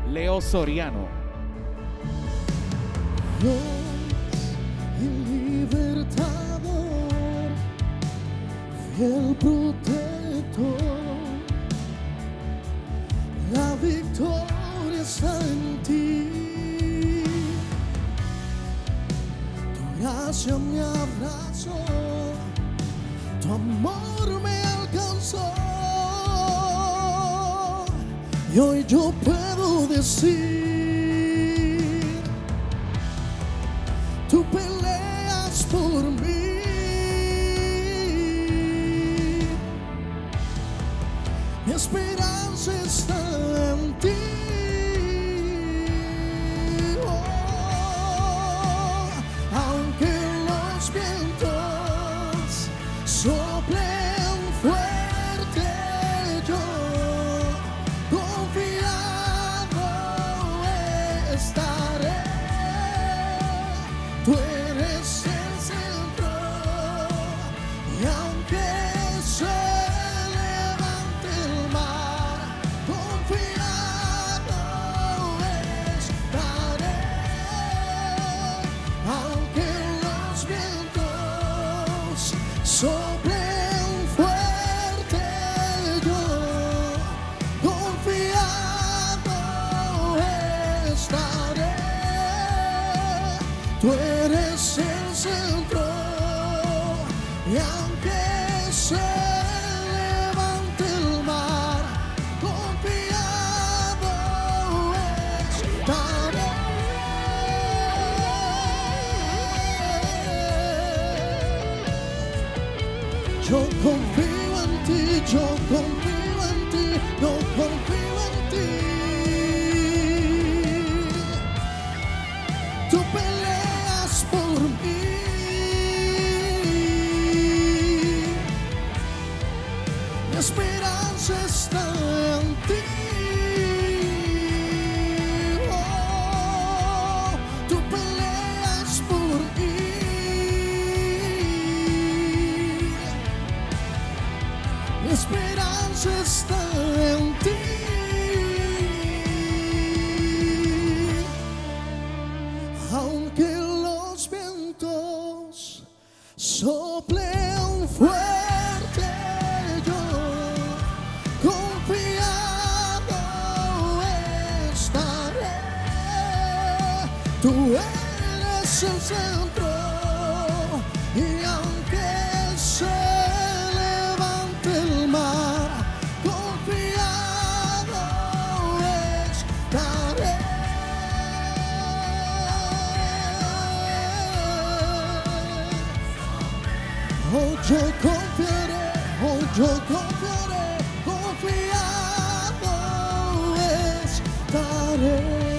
Leo Soriano. Dios, el libertador, fiel protector, la victoria está en ti. Tu gracia me abrazó, tu amor me alcanzó, y hoy yo puedo decir: tú peleas por mí. Mi esperanza está en ti. Oh, aunque los vientos soplen fuerte, yo confiado estaré. Tú eres el centro, y aunque se levante el mar, confiado estaré. Aunque los vientos soplen fuerte, yo confiado estaré. Tú eres el centro, y aunque se levante el mar, confiado estaré. Yo confío en ti, yo confío en ti, yo confío en ti. Tú peleas por mí. Mi esperanza está en ti. Oh, tú peleas por mí. Mi esperanza está en ti. Aunque los vientos soplen fuerte, yo confiado estaré. Tú eres el centro, y aunque se levante el mar, confiado estaré. Oh, yo confiaré, oh, yo confiaré, confiado estaré.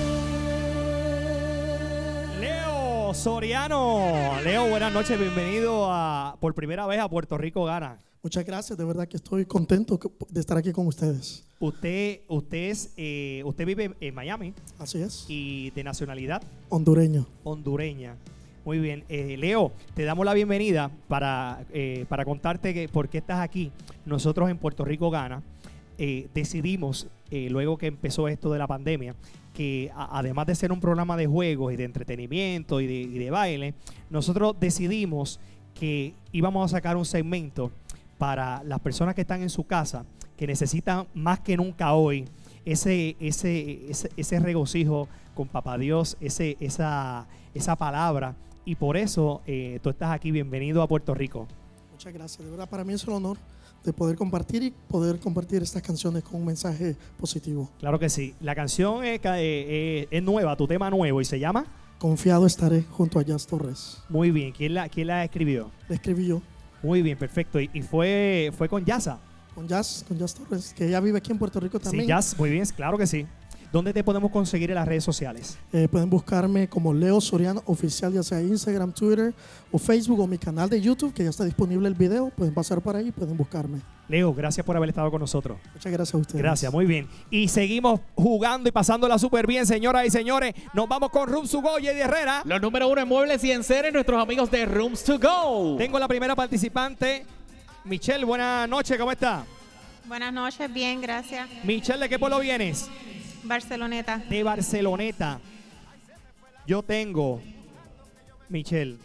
Leo Soriano. Leo, buenas noches, bienvenido por primera vez a Puerto Rico Gana. Muchas gracias, de verdad que estoy contento de estar aquí con ustedes. Usted vive en Miami Así es, y de nacionalidad hondureño. hondureña. Muy bien. Leo, te damos la bienvenida para contarte por qué estás aquí. Nosotros en Puerto Rico Gana decidimos, luego que empezó esto de la pandemia, que además de ser un programa de juegos y de entretenimiento y de baile, nosotros decidimos que íbamos a sacar un segmento para las personas que están en su casa, que necesitan más que nunca hoy ese regocijo con Papá Dios, esa palabra. Y por eso tú estás aquí. Bienvenido a Puerto Rico. Muchas gracias, de verdad para mí es un honor de poder compartir estas canciones con un mensaje positivo. Claro que sí. La canción es nueva, tu tema nuevo, y se llama Confiado estaré, junto a Jazz Torres. Muy bien. ¿Quién la escribió? La escribí yo Muy bien, perfecto. Y fue con Yasa. con Jazz Torres, que ella vive aquí en Puerto Rico también. Sí, Jazz, muy bien, claro que sí. ¿Dónde te podemos conseguir en las redes sociales? Pueden buscarme como Leo Soriano Oficial, ya sea Instagram, Twitter o Facebook, o mi canal de YouTube, que ya está disponible el video. Pueden pasar por ahí, pueden buscarme. Leo, gracias por haber estado con nosotros. Muchas gracias a ustedes. Gracias, muy bien. Y seguimos jugando y pasándola súper bien, señoras y señores. Nos vamos con Rooms to Go, Jay Herrera. Los número 1 en muebles y enseres, nuestros amigos de Rooms to Go. Tengo la primera participante, Michelle. Buenas noches, ¿cómo está? Buenas noches, bien, gracias. Michelle, ¿de qué pueblo vienes? Barceloneta. De Barceloneta. Yo tengo, Michelle,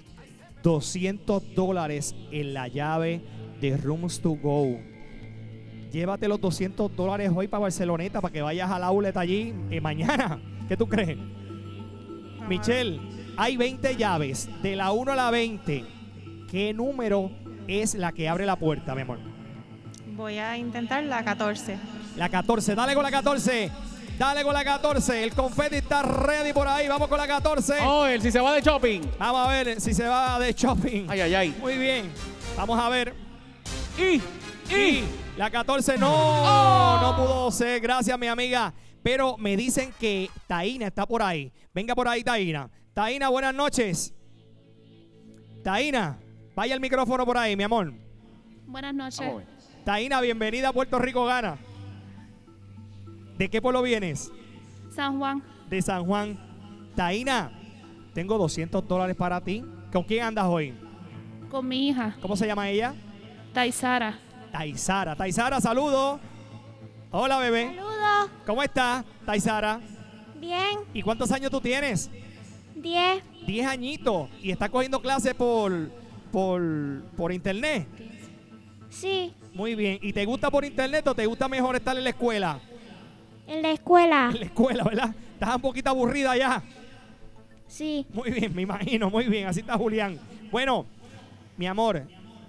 $200 en la llave de Rooms to Go. Llévate los $200 hoy para Barceloneta para que vayas al outlet allí mañana. ¿Qué tú crees? Michelle, hay 20 llaves, de la 1 a la 20. ¿Qué número es la que abre la puerta, mi amor? Voy a intentar la 14. La 14, dale con la 14. Dale con la 14. El confeti está ready por ahí. Vamos con la 14. Oh, él si se va de shopping. Vamos a ver si se va de shopping. Ay, ay, ay. Muy bien. Vamos a ver. Y La 14 no pudo ser. Gracias, mi amiga. Pero me dicen que Taína está por ahí. Venga por ahí, Taína. Taína, buenas noches. Taína, vaya el micrófono por ahí, mi amor. Buenas noches. Vamos a ver. Taína, bienvenida a Puerto Rico Gana. ¿De qué pueblo vienes? San Juan, De San Juan. Taína, tengo $200 para ti. ¿Con quién andas hoy? con mi hija, ¿Cómo se llama ella? Taisara. Taisara. Taisara, saludo. Hola, bebé. Saludos. ¿Cómo estás, Taisara? Bien. ¿Y cuántos años tú tienes? 10. 10 añitos. ¿Y estás cogiendo clases por internet? Sí. Muy bien. ¿Y te gusta por internet o te gusta mejor estar en la escuela? En la escuela. En la escuela, ¿verdad? ¿Estás un poquito aburrida ya? Sí. Muy bien, me imagino, muy bien. Así está Julián. Bueno, mi amor,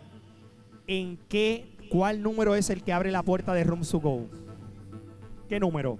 ¿cuál número es el que abre la puerta de Rooms to Go? ¿Qué número?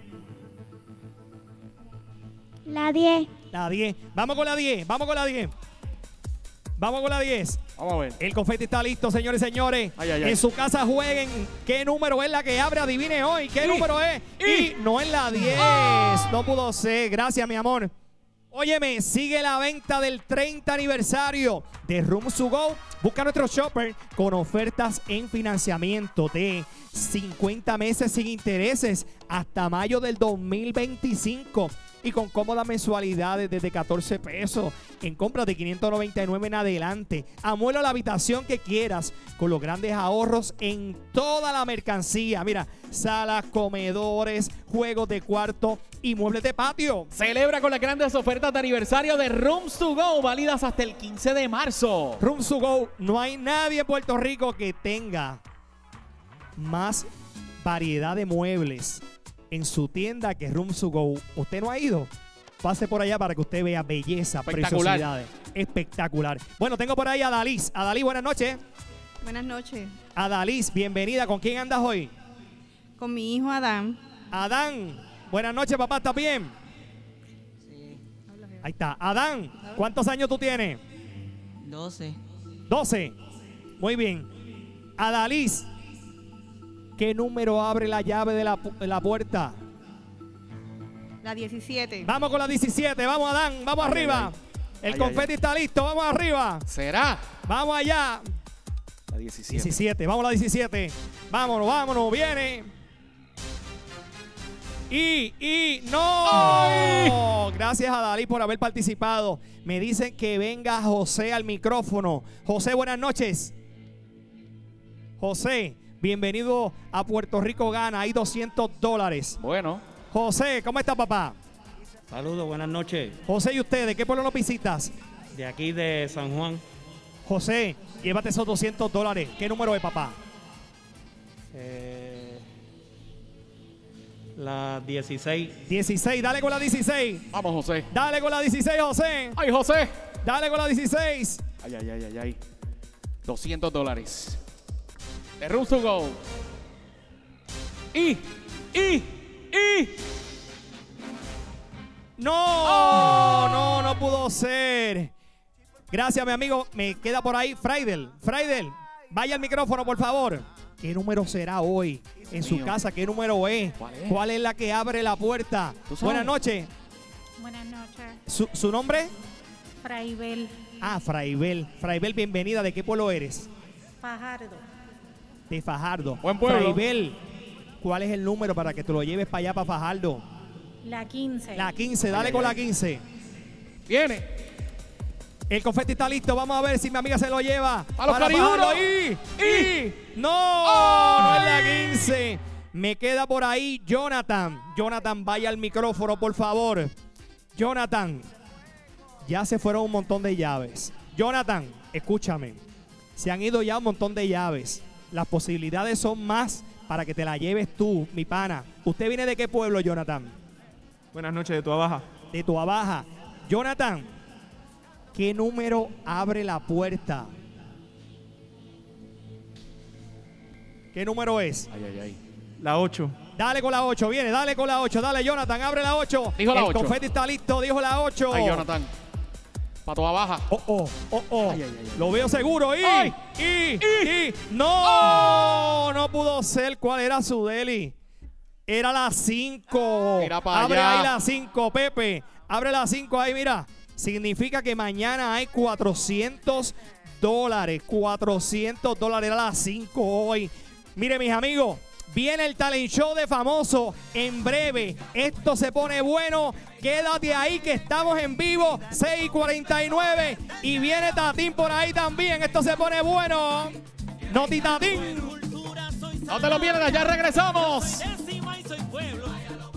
La 10. La 10. Vamos con la 10. Vamos con la 10. Vamos con la 10. Vamos a ver. El confeti está listo, señores y señores. Ay, ay, ay. En su casa jueguen. ¿Qué número es la que abre? Adivine hoy. ¿Qué número es? Y no es la 10. No pudo ser. Gracias, mi amor. Óyeme, sigue la venta del 30 aniversario de Rooms to Go. Busca a nuestro shopper con ofertas en financiamiento de 50 meses sin intereses hasta mayo del 2025 y con cómodas mensualidades desde 14 pesos en compras de 599 en adelante. Amuebla la habitación que quieras con los grandes ahorros en toda la mercancía. Mira, salas, comedores, juegos de cuarto y muebles de patio. Celebra con las grandes ofertas de aniversario de Rooms to Go, válidas hasta el 15 de marzo. Rooms to Go, no hay nadie en Puerto Rico que tenga más variedad de muebles en su tienda que Rooms to Go. ¿Usted no ha ido? Pase por allá para que usted vea belleza, Espectacular. preciosidades. Espectacular. Bueno, tengo por ahí a Dalis. Adalís, buenas noches. Buenas noches. Adalís, bienvenida. ¿Con quién andas hoy? Con mi hijo Adán. Adán, buenas noches, papá. ¿Estás bien? Sí, Ahí está. Adán, ¿cuántos años tú tienes? 12. 12. Muy bien. Adalís, ¿qué número abre la llave de la puerta? La 17. Vamos con la 17. Vamos, Adán. Vamos Ay, arriba. ay, El confeti está listo. Vamos arriba. ¿Será? Vamos allá. La 17. 17. Vamos a la 17. Vámonos, vámonos. Viene. Y no. ¡Ay! Gracias a Dalí por haber participado. Me dicen que venga José al micrófono. José, buenas noches. José, bienvenido a Puerto Rico Gana. Hay $200. Bueno. José, ¿cómo está, papá? Saludos, buenas noches. José, ¿y usted? ¿De qué pueblo nos visitas? De aquí de San Juan. José, llévate esos $200. ¿Qué número es, papá? La 16. 16. Dale con la 16. Vamos, José. Dale con la 16, José. ¡Ay, José! Dale con la 16. Ay, ay, ay, ay, ay. $200. De Rooms to Go. Y. No pudo ser. Gracias, mi amigo. Me queda por ahí Fraidel. Fraidel, vaya al micrófono, por favor. ¿Qué número será hoy en su mío. casa? ¿Qué número es? ¿Cuál es? La que abre la puerta? ¿Tú sabes? Buenas noches. Buenas noches. ¿Su nombre? Fraibel Ah, Fraibel. Fraibel, bienvenida. ¿De qué pueblo eres? Fajardo. De Fajardo. Buen pueblo. Fraibel, ¿cuál es el número para que te lo lleves para allá, para Fajardo? La 15. La 15, dale Ay, con ay, la ay. 15. Viene. El confeti está listo. Vamos a ver si mi amiga se lo lleva. ¡A los para cariduros! Fajardo. ¡Y! ¡No! No es la 15. Me queda por ahí Jonathan. Jonathan, vaya al micrófono, por favor. Jonathan, ya se fueron un montón de llaves. Jonathan, escúchame. Se han ido ya un montón de llaves. Las posibilidades son más para que te la lleves tú, mi pana. ¿Usted viene de qué pueblo, Jonathan? Buenas noches, de Tuabaja. De Tuabaja. Jonathan, ¿qué número abre la puerta? ¿Qué número es? Ay, ay, ay. La 8. Dale con la 8, viene, dale con la 8. Dale, Jonathan, abre la 8. Dijo la 8. El confeti está listo, dijo la 8. Ay, Jonathan. Pa' toda baja. Oh. Ay, ay, ay. Lo veo seguro. Ay. ¡No! No pudo ser. ¿Cuál era su deli? Era la 5. Mira para Abre allá. ahí la 5, Pepe. Abre la 5 ahí, mira. Significa que mañana hay $400. $400. Era la 5 hoy. Mire, mis amigos. Viene el talent show de Famoso en breve. Esto se pone bueno. Quédate ahí que estamos en vivo. 6:49. Y viene Tatín por ahí también. Esto se pone bueno. Noti Tatín. No te lo pierdas, ya regresamos. Encima y soy pueblo.